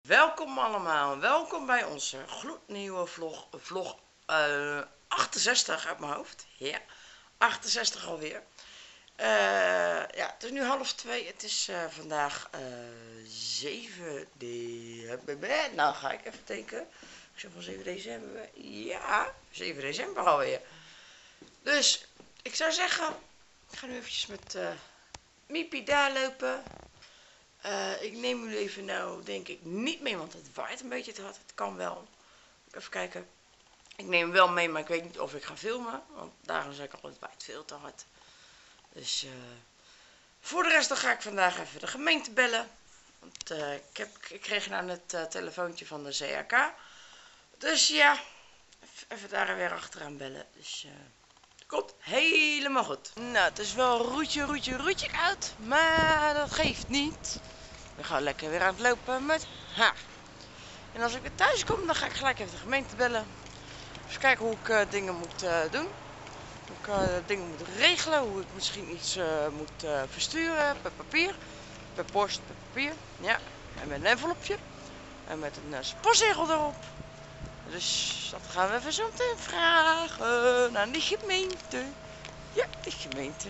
Welkom allemaal, welkom bij onze gloednieuwe vlog 68 uit mijn hoofd. Ja, 68 alweer. Ja, het is nu 1:30, het is vandaag 7 december. Nou ga ik even denken. Ik zeg van 7 december, ja, 7 december alweer. Dus, ik zou zeggen, ik ga nu eventjes met Miepie daar lopen. Ik neem jullie even nou denk ik niet mee, want het waait een beetje te hard. Het kan wel. Even kijken. Ik neem hem wel mee, maar ik weet niet of ik ga filmen. Want daarom zeg ik al, het waait veel te hard. Dus voor de rest dan ga ik vandaag even de gemeente bellen. Want ik kreeg nou net telefoontje van de CAK. Dus ja, even daar weer achteraan bellen. Dus komt helemaal goed. Nou, het is wel roetje koud. Maar dat geeft niet. We gaan lekker weer aan het lopen met haar. En als ik weer thuis kom, dan ga ik gelijk even de gemeente bellen. Even kijken hoe ik dingen moet doen. Hoe ik dingen moet regelen. Hoe ik misschien iets moet versturen per papier. Per post, per papier. Ja. En met een envelopje. En met een postzegel erop. Dus dat gaan we even zo meteen vragen aan die gemeente. Ja, de gemeente.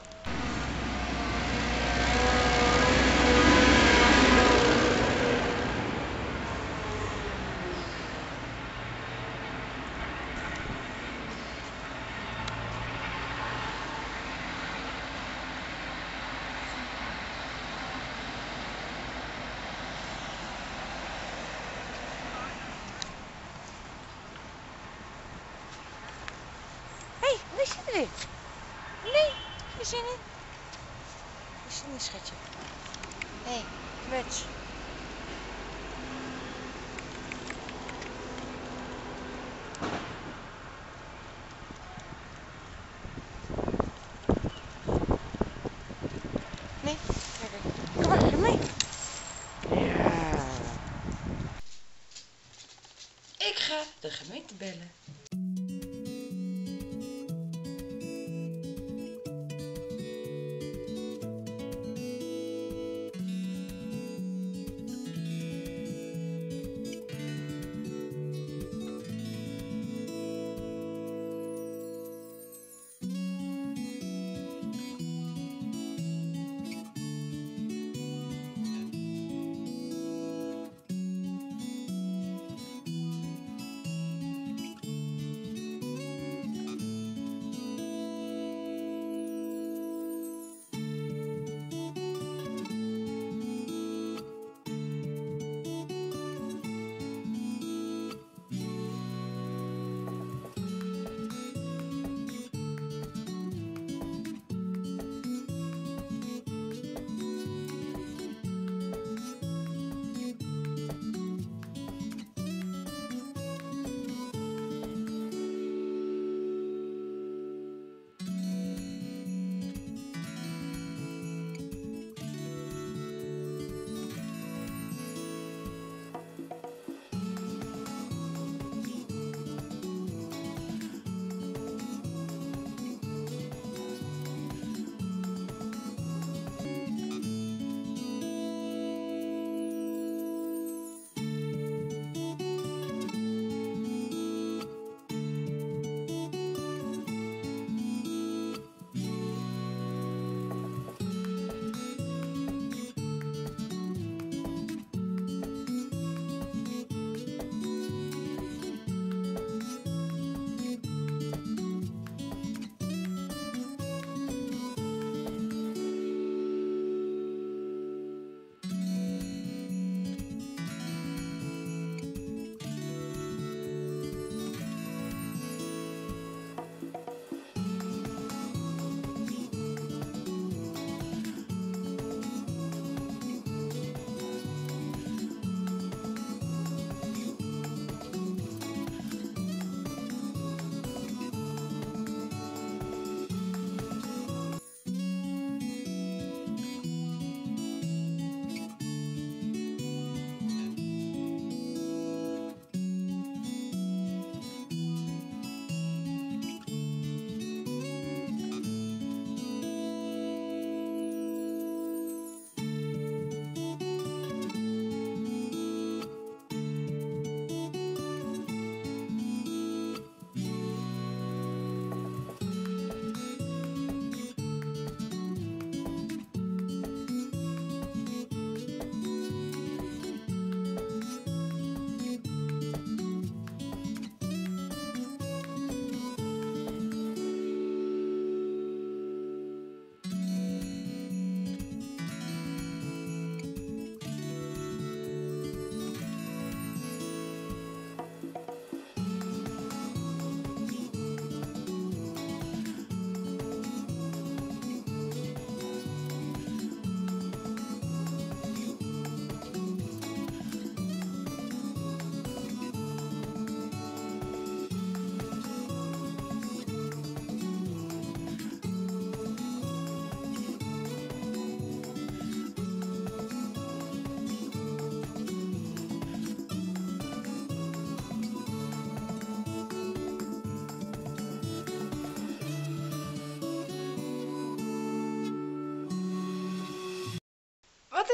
Waar zit erin? Nee, we zijn in. We zijn in, schatje. Hé, muts. Nee, kom maar, ga mee. Ja. Ik ga de gemeente bellen.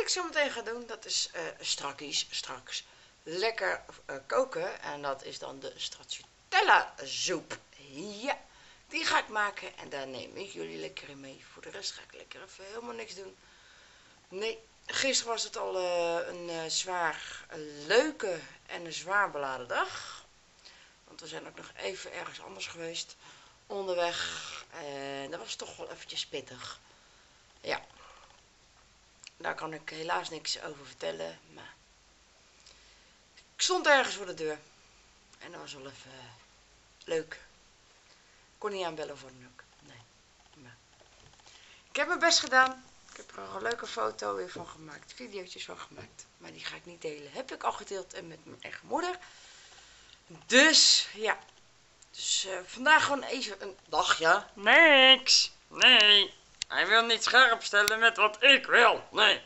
ik zo meteen ga doen, dat is straks lekker koken. En dat is dan de stracciatella soep. Ja, die ga ik maken en daar neem ik jullie lekker in mee. Voor de rest ga ik lekker even helemaal niks doen. Nee, gisteren was het al een zwaar leuke en een zwaar beladen dag. Want we zijn ook nog even ergens anders geweest onderweg. En dat was toch wel eventjes pittig. Ja, daar kan ik helaas niks over vertellen. Maar ik stond ergens voor de deur. En dat was wel even leuk. Ik kon niet aanbellen voor een ook. Nee. Maar ik heb mijn best gedaan. Ik heb er al een leuke foto weer van gemaakt. Videootjes van gemaakt. Maar die ga ik niet delen. Heb ik al gedeeld en met mijn eigen moeder. Dus ja. Dus vandaag gewoon even een dagje. Niks. Nee. Hij wil niet scherp stellen met wat ik wil. Nee.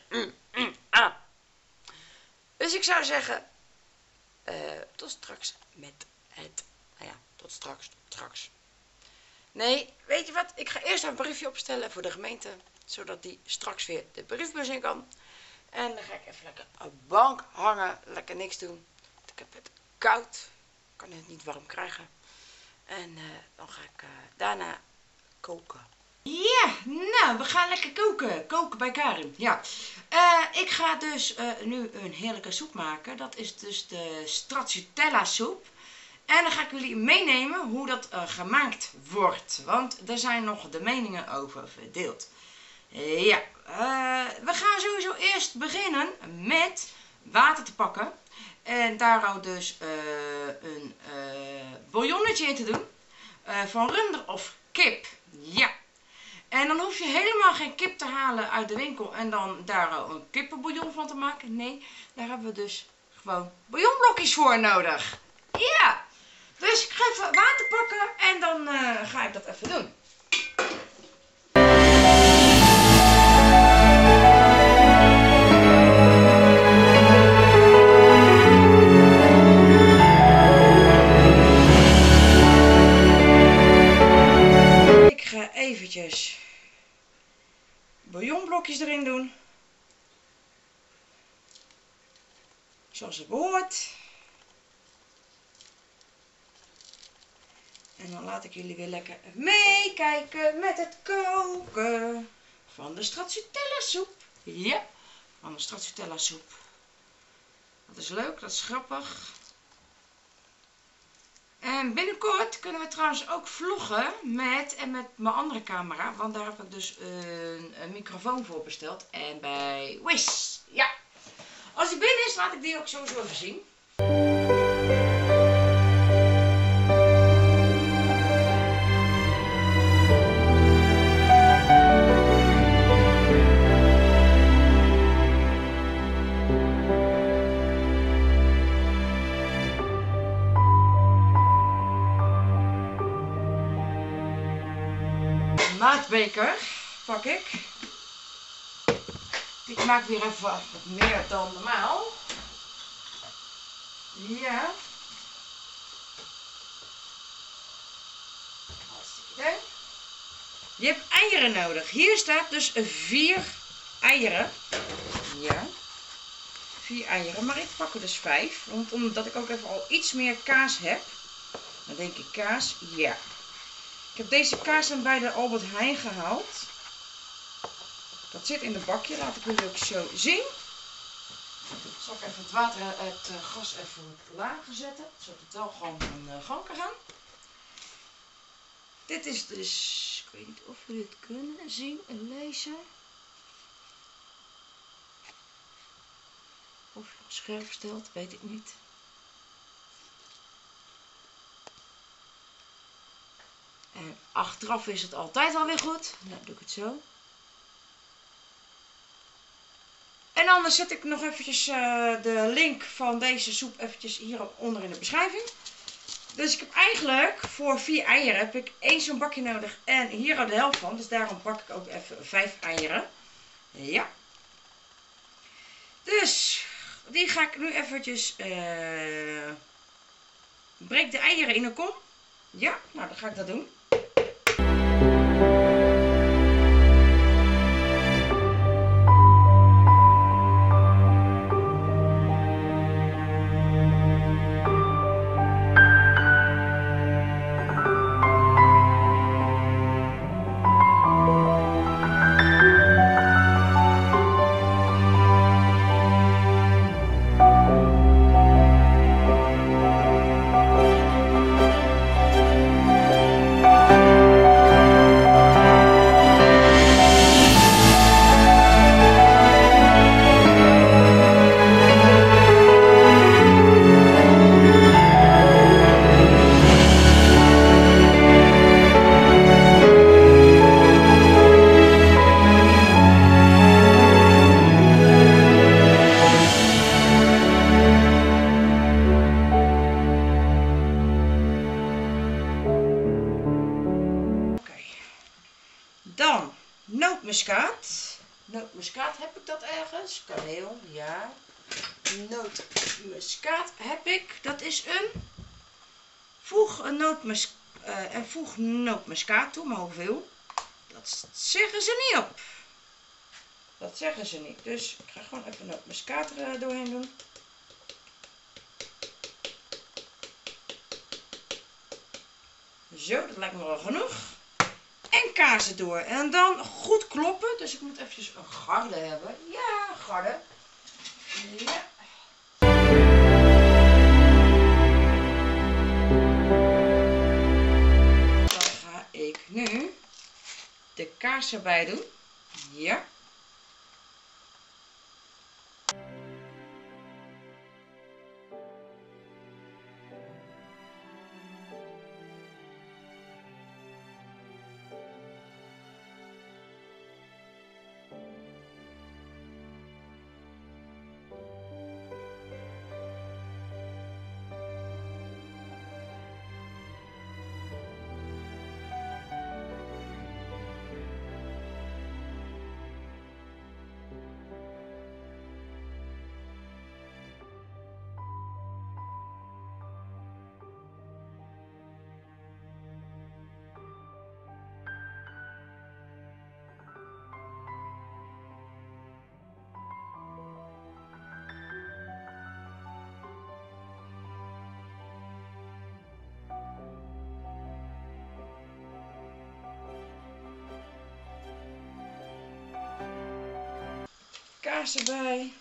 Dus ik zou zeggen. Tot straks met het. Nou ja, tot straks. Nee, weet je wat? Ik ga eerst een briefje opstellen voor de gemeente. Zodat die straks weer de briefbus in kan. En dan ga ik even lekker op de bank hangen. Lekker niks doen. Want ik heb het koud. Ik kan het niet warm krijgen. En dan ga ik daarna koken. Ja, nou, we gaan lekker koken. Koken bij Karin. Ja. Ik ga dus nu een heerlijke soep maken. Dat is dus de stracciatella soep. En dan ga ik jullie meenemen hoe dat gemaakt wordt. Want er zijn nog de meningen over verdeeld. Ja, we gaan sowieso eerst beginnen met water te pakken. En daar ook dus een bouillonnetje in te doen. Van runder of kip. Ja. En dan hoef je helemaal geen kip te halen uit de winkel en dan daar een kippenbouillon van te maken. Nee, daar hebben we dus gewoon bouillonblokjes voor nodig. Ja. Dus ik ga even water pakken en dan ga ik dat even doen. Ik ga eventjes bouillonblokjes erin doen. Zoals het behoort. En dan laat ik jullie weer lekker meekijken met het koken van de stracciatella soep. Ja, van de stracciatella soep. Dat is leuk, dat is grappig. En binnenkort kunnen we trouwens ook vloggen met mijn andere camera. Want daar heb ik dus een microfoon voor besteld. En bij Wish. Ja. Als die binnen is, laat ik die ook sowieso even zien. Maatbeker pak ik. Ik maak weer even wat meer dan normaal. Ja. Hartstikke leuk. Je hebt eieren nodig. Hier staat dus 4 eieren. Ja. 4 eieren. Maar ik pak er dus 5. Want omdat ik ook even al iets meer kaas heb. Dan denk ik kaas. Ja. Ik heb deze kaas bij de Albert Heijn gehaald. Dat zit in de bakje. Laat ik jullie ook zo zien. Ik zal ik even het water, het gas even lager zetten. Zodat het wel gewoon van gang kan gaan. Dit is dus, ik weet niet of jullie het kunnen zien en lezen. Of je het scherp stelt, weet ik niet. En achteraf is het altijd alweer goed. Nou, doe ik het zo. En anders zet ik nog eventjes de link van deze soep eventjes hieronder in de beschrijving. Dus ik heb eigenlijk voor 4 eieren heb ik 1 zo'n bakje nodig en hier de helft van. Dus daarom pak ik ook even 5 eieren. Ja. Dus die ga ik nu eventjes breek de eieren in een kom. Ja, nou dan ga ik dat doen. nootmuskaat. Nootmuskaat, heb ik dat ergens? Kaneel, ja. Nootmuskaat heb ik. Dat is voeg nootmuskaat toe, maar hoeveel? Dat zeggen ze niet op. Dat zeggen ze niet. Dus ik ga gewoon even nootmuskaat er doorheen doen. Zo, dat lijkt me wel genoeg. En kaas door. En dan goed kloppen. Dus ik moet eventjes een garde hebben. Ja, garde. Ja. Dan ga ik nu de kaas erbij doen. Ja. Kaas erbij.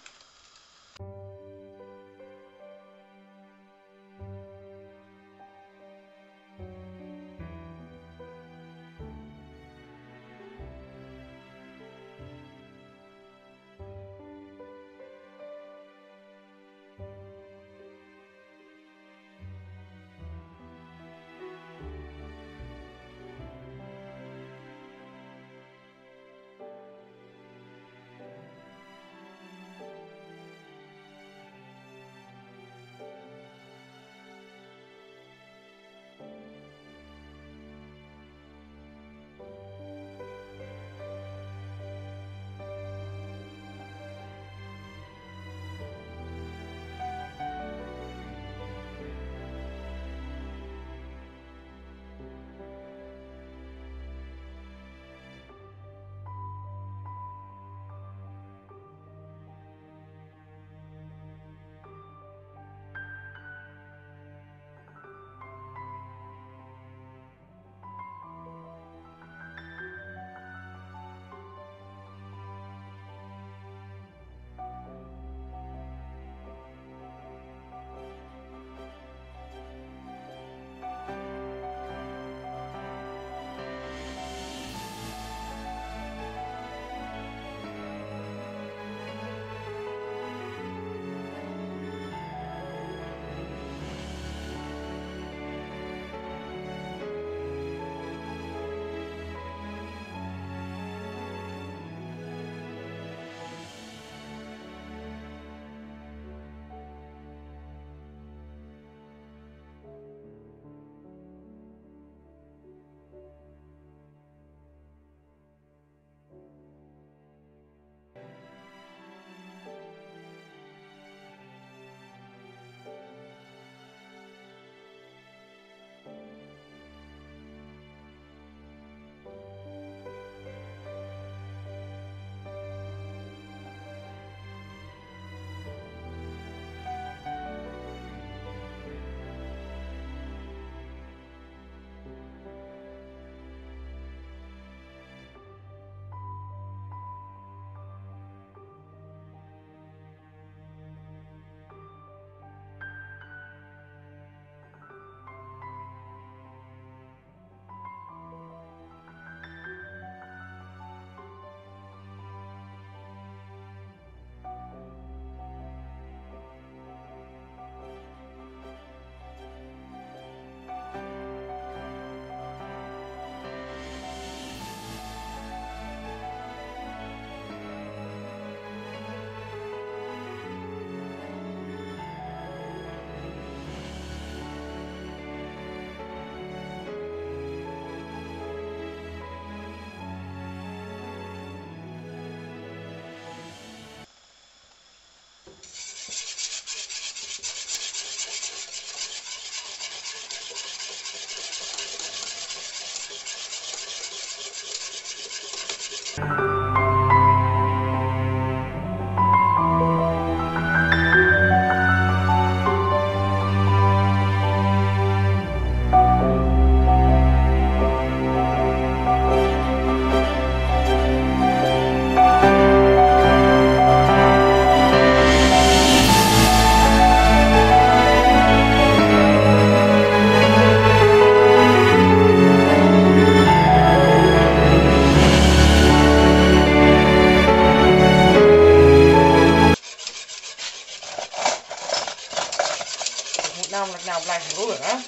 moet namelijk nou blijven roeren.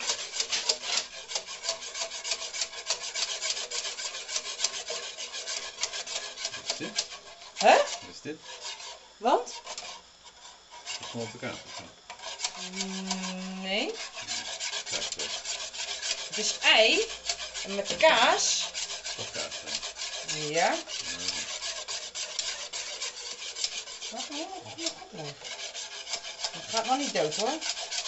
Wat is dit? Hè? Wat is dit? Want? Het is gewoon op elkaar. Nee. Kijk, Het is ei. En met de kaas. toch kaas zijn. Ja. Laat hem helemaal goed blijven. Het gaat nog niet dood hoor.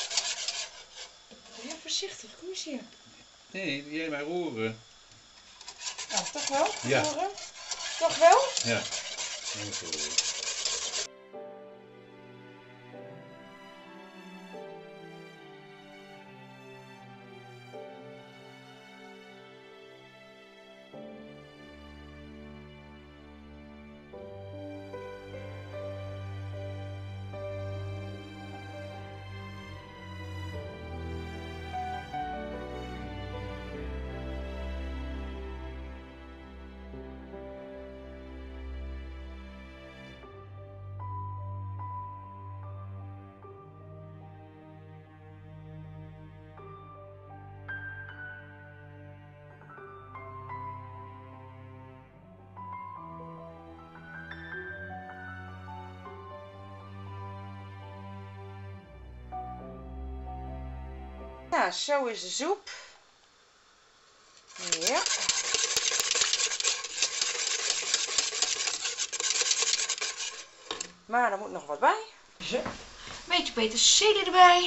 Ja, voorzichtig. Kom eens hier. Nee, jij maar roeren. Nou, toch wel? Ja. Roeren? Toch wel? Ja. Dan moet je roeren. Nou, zo is de soep. Ja. Maar er moet nog wat bij. Zo. Een beetje peterselie erbij.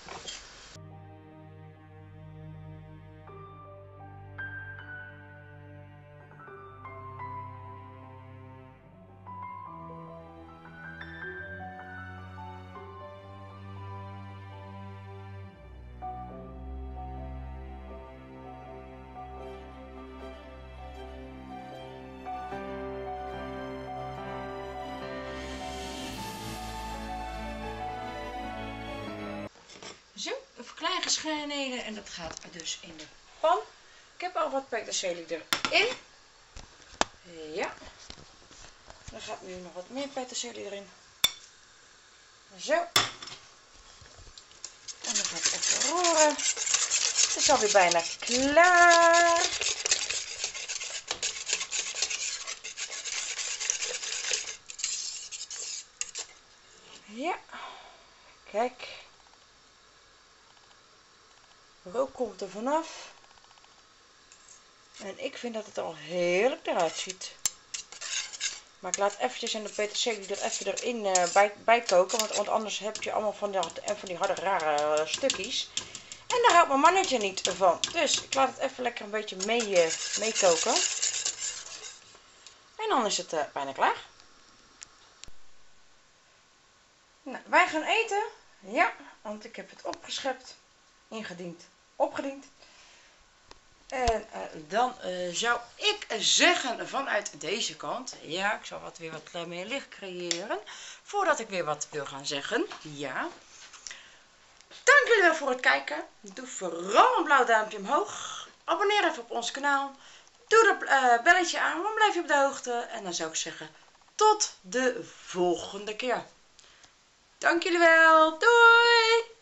Zo, even klein gesneden en dat gaat dus in de pan. Ik heb al wat peterselie erin. Ja. Er gaat nu nog wat meer peterselie erin. Zo. En dan ga ik even roeren. Het is alweer bijna klaar. Ja. Kijk. Rook komt er vanaf. En ik vind dat het al heerlijk eruit ziet. Maar ik laat eventjes in de peterselie er even erin bij koken. Want anders heb je allemaal van die harde rare stukjes. En daar houdt mijn mannetje niet van. Dus ik laat het even lekker een beetje meekoken. En dan is het bijna klaar. Nou, wij gaan eten. Ja, want ik heb het opgeschept. Ingediend. Opgediend. En dan zou ik zeggen vanuit deze kant. Ja, ik zal weer wat meer licht creëren. Voordat ik weer wat wil gaan zeggen. Ja. Dank jullie wel voor het kijken. Doe vooral een blauw duimpje omhoog. Abonneer even op ons kanaal. Doe dat belletje aan, dan blijf je op de hoogte. En dan zou ik zeggen, tot de volgende keer. Dank jullie wel. Doei!